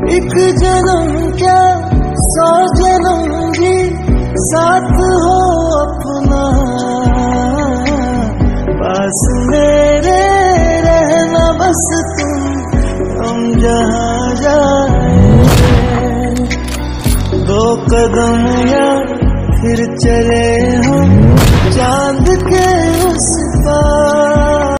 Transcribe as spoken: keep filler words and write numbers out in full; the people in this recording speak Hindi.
एक जन्म क्या सौ जन्म भी साथ हो अपना, पास मेरे रहना बस तुम, हम जहाँ जाए। दो कदम या फिर चले हम चांद के उस पार।